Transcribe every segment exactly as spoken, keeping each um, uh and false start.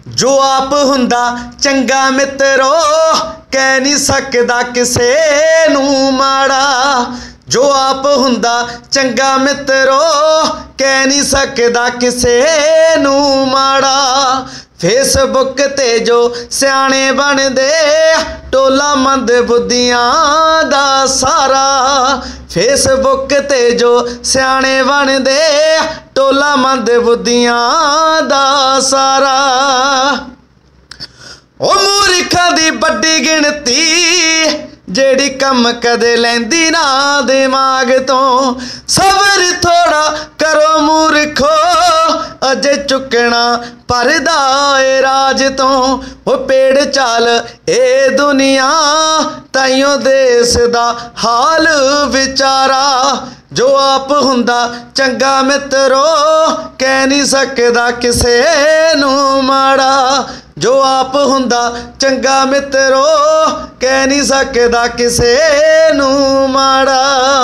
जो आप हुंदा चंगा मित्रो कह नहीं सकदा किसे नूं माड़ा। जो आप हुंदा चंगा मित्रो कह नहीं सकदा किसे नूं माड़ा। फेसबुक ते जो सियाणे बनदे टोला मंद बुद्धियां दा सारा। फेसबुक ते जो सियाणे बनदे टोला मंद बुद्धियां दा सारा। ओ मूर्खां दी बड़ी गिणती जेड़ी कम कदे लैंदी ना दिमाग तो। सबर थोड़ा करो मूर्खो अजे चुकना परदा ए राज तो। वो पेड़ चाल ए दुनिया ताइयों देश दा हाल विचारा। जो आप हुंदा चंगा मित्रो कह नहीं सकदा किसे नूं माड़ा। जो आप हुंदा चंगा मित्रो कह नहीं सकदा किसे नूं माड़ा।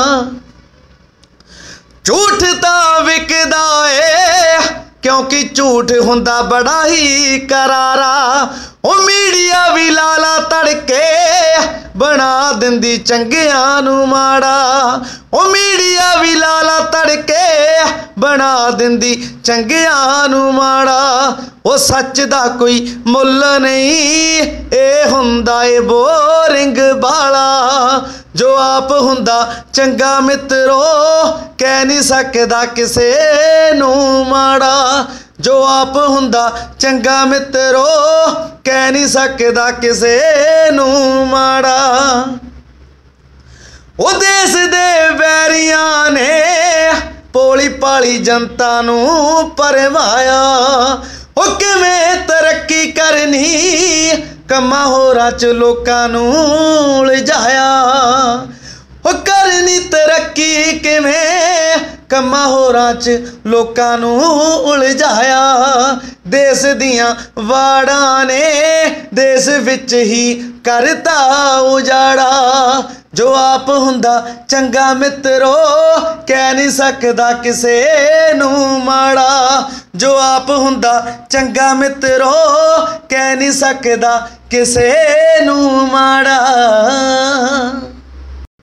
झूठ तां विकदा ए क्योंकि झूठ हुंदा बड़ा ही करारा। ओ मीडिया भी लाला तड़के बना दिंदी चंगियां नूं माड़ा। ओ मीडिया भी लाला तड़के बना दिंदी चंगियां नूं माड़ा। ओ सच दा कोई मुੱਲ नहीं ए हुंदा ए बोरिंग बाला। जो आप हुंदा चंगा मित्रो कह नहीं सकदा किसे नूं माड़ा। जो आप हुंदा चंगा मित्रो कह नहीं सकदा किसे नूं माड़ा। ओ देश दे बैरियां ने पोली पाली जनता नूं परवाया। ओ किवें तरक्की करनी कम्मां होरां च लोकां नूं उलझाया। ओ करनी तरक्की किवें कम्मां होरां च लोकां नूं उलझाया। देश दियां वाड़ां ने देश विच ही करता उजाड़ा। जो आप हुंदा चंगा मित्रो कह नहीं सकदा किसे नूं माड़ा। जो आप हुंदा चंगा मित्रो कह नहीं सकदा किसे नूं माड़ा।